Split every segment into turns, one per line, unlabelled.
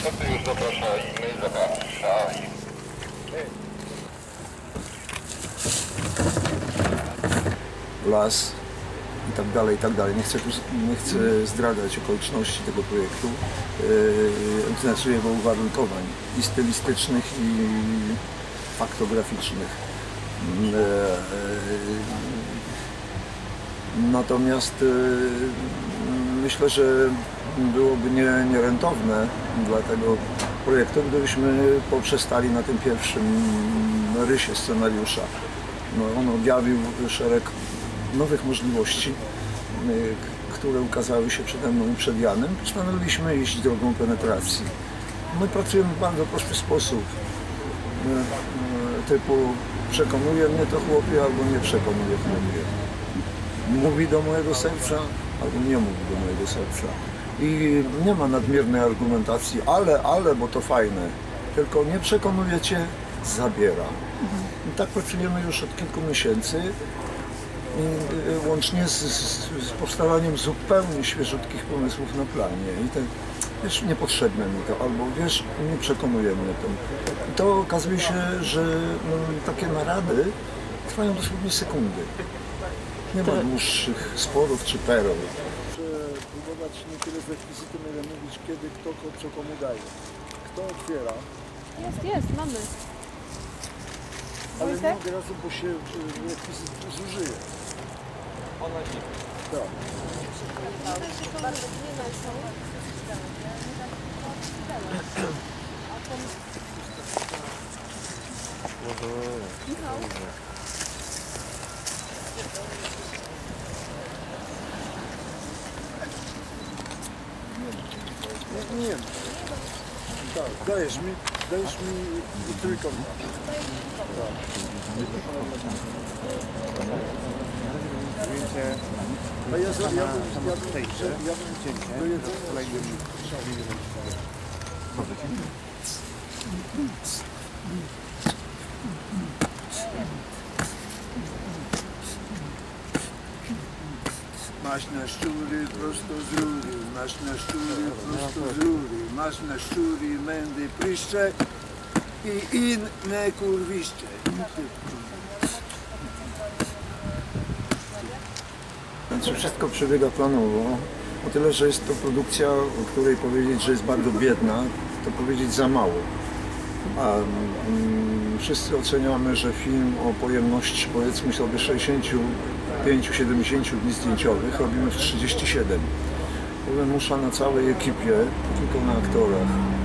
Niestety już zapraszali.
Las i tak dalej, i tak dalej. Nie chcę zdradzać okoliczności tego projektu, znaczy jego uwarunkowań i stylistycznych, i faktograficznych. Natomiast myślę, że byłoby nierentowne dla tego projektu, gdybyśmy poprzestali na tym pierwszym rysie scenariusza. No, on objawił szereg nowych możliwości, które ukazały się przede mną i przed Janem. Postanowiliśmy iść drogą penetracji. My pracujemy w bardzo prosty sposób, typu przekonuje mnie to chłopie, albo nie przekonuje chłopie. Mówi do mojego serca, albo nie mówi do mojego serca. I nie ma nadmiernej argumentacji, ale, bo to fajne. Tylko nie przekonuje cię, zabiera. I tak pracujemy już od kilku miesięcy. I łącznie z powstawaniem zupełnie świeżutkich pomysłów na planie. I tak, wiesz, niepotrzebne mi to, albo wiesz, nie przekonuje mnie to. I to okazuje się, że takie narady trwają dosłownie sekundy. Nie ma dłuższych sporów czy pereł.
Próbować nie tyle z rekwizytem, ile mówić, kiedy kto co komu daje. Kto otwiera.
Jest, mamy.
Ale nie od razu, bo się rekwizyt zużyje.
Ona nie.
Tak. Nie. Tak, dajesz mi trójkąt. A ja bym do jedzenia masz na szczury prosto z rury, masz na szczury prosto z rury, masz na szczury mędy pryszcze i inne kurwiszcze.
Znaczy wszystko przebiega planowo, o tyle, że jest to produkcja, o której powiedzieć, że jest bardzo biedna, to powiedzieć za mało. A wszyscy oceniamy, że film o pojemności, powiedzmy sobie, 65-70 dni zdjęciowych robimy w 37. Wymusza na całej ekipie, tylko na aktorach.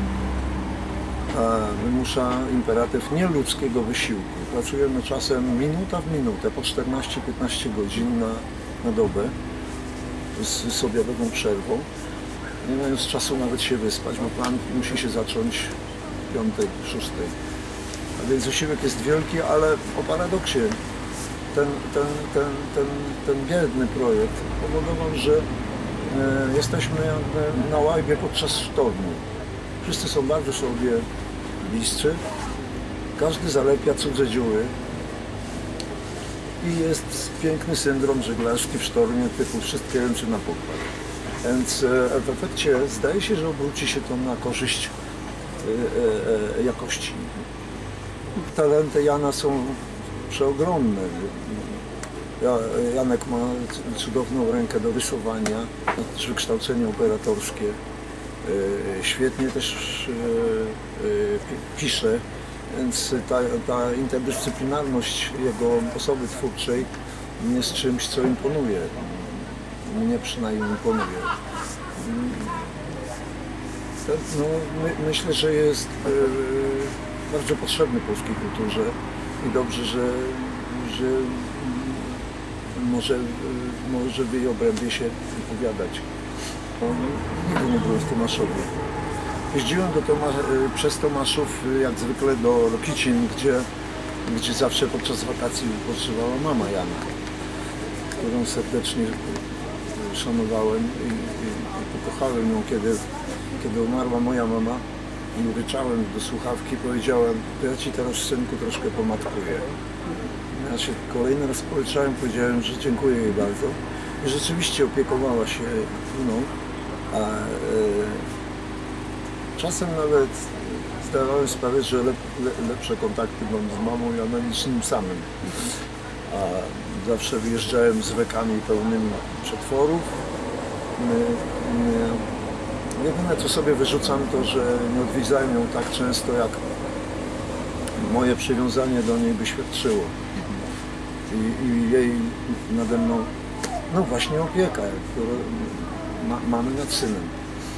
Wymusza imperatyw nieludzkiego wysiłku. Pracujemy czasem minuta w minutę, po 14-15 godzin na dobę, z obiadową przerwą, nie mając czasu nawet się wyspać, bo plan musi się zacząć 5, 6. A więc wysiłek jest wielki, ale o paradoksie ten biedny projekt powodował, że jesteśmy na łajbie podczas sztormu. Wszyscy są bardzo sobie bliscy, każdy zalepia cudze dziury i jest piękny syndrom żeglarski w sztormie typu wszystkie ręce na pokład. Więc w efekcie zdaje się, że obróci się to na korzyść jakości. Talenty Jana są przeogromne. Janek ma cudowną rękę do rysowania, też wykształcenie operatorskie. Świetnie też pisze, więc ta interdyscyplinarność jego osoby twórczej jest czymś, co imponuje. Mnie przynajmniej imponuje. No, myślę, że jest bardzo potrzebny polskiej kulturze i dobrze, że może w jej obrębie się wypowiadać. Nigdy nie byłem w Tomaszowie. Jeździłem przez Tomaszów jak zwykle do Kicin, gdzie zawsze podczas wakacji wypoczywała mama Jana, którą serdecznie szanowałem i pokochałem ją, kiedy umarła moja mama. I ryczałem do słuchawki, powiedziałem, to ja ci teraz, synku, troszkę pomatkuję. Ja się kolejny raz poryczałem, powiedziałem, że dziękuję jej bardzo. I rzeczywiście opiekowała się mną. Czasem nawet zdawałem sprawę, że lepsze kontakty mam z mamą i ona niż z nim samym. A zawsze wyjeżdżałem z wekami pełnymi przetworów. Jedyne co sobie wyrzucam to, że nie odwiedzają ją tak często, jak moje przywiązanie do niej by świadczyło. I jej nade mną, no właśnie opieka, którą mamy nad synem.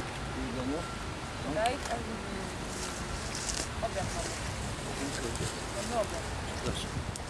Daj, obiad mamy.
Przepraszam.